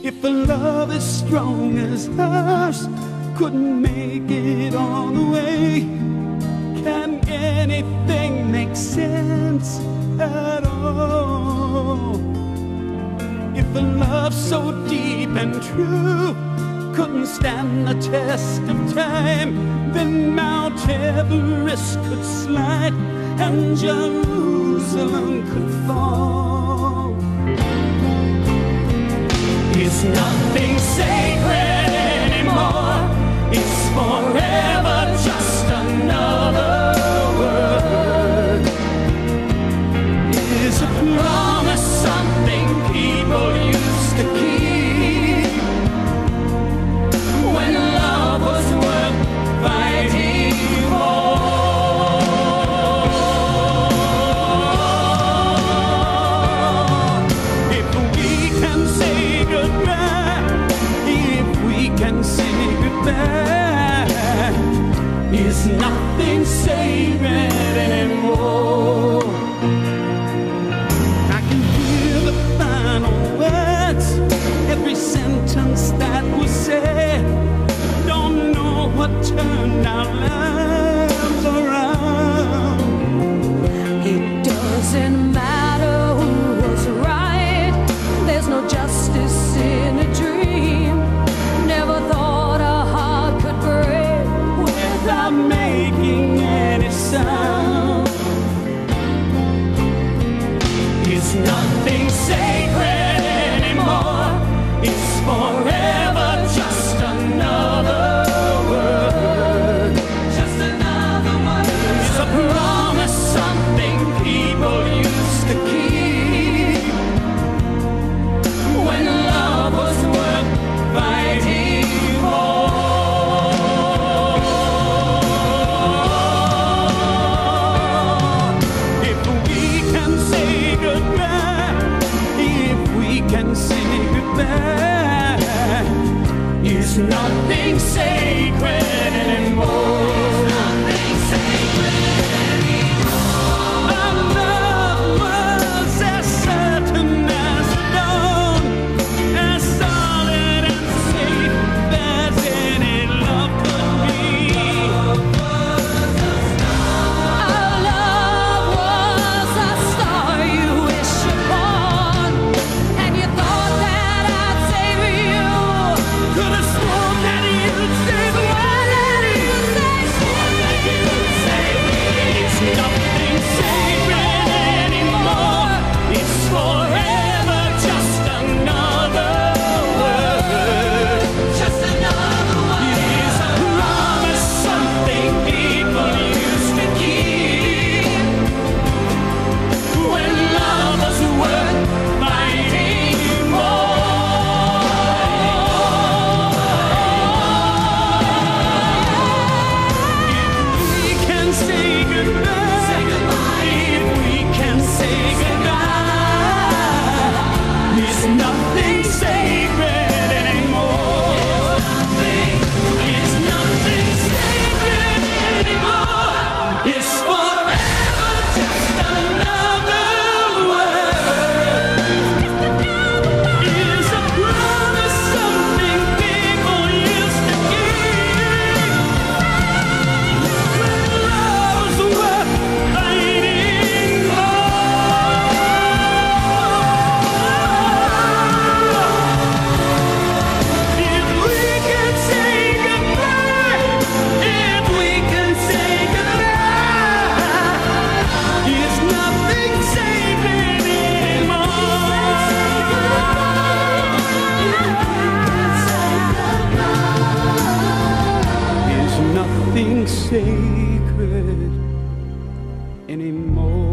If a love as strong as ours couldn't make it all the way, can anything make sense at all? If a love so deep and true couldn't stand the test of time, then Mount Everest could slide and Jerusalem could fall. It's nothing sacred anymore. It's forever just another word. It's a promise, something people used to keep when love was worth fighting for. If we can say goodbye, if we can say goodbye, is nothing sacred anymore. I can hear the final words, every sentence that was said. Don't know what turned our lives around. It doesn't matter who was right. There's no justice in a dream. Never thought a heart could break Without making any sound. It's nothing sacred anymore. It's forever just another word. Just another word. It's a promise, something people used to keep when love was worth fighting for. If we can say goodbye, if we can say goodbye, it's nothing sacred anymore. Nothing sacred anymore. Our love was as certain as the dawn, as solid and safe as any love could be. Our love was a star you wish upon, and you thought that I'd save you. Could have sworn that you'd save me. It's nothing sacred anymore. It's forever just another word. Just another word. It's a promise, something people used to keep when love was worth fighting for. If we can say goodbye, if we can say goodbye, it's nothing sacred anymore. It's nothing sacred anymore. It's forever just another word. It's a promise, something people used to keep when love's worth fighting for. If we can say goodbye, if we can say goodbye, it's nothing sacred anymore. It's nothing sacred anymore.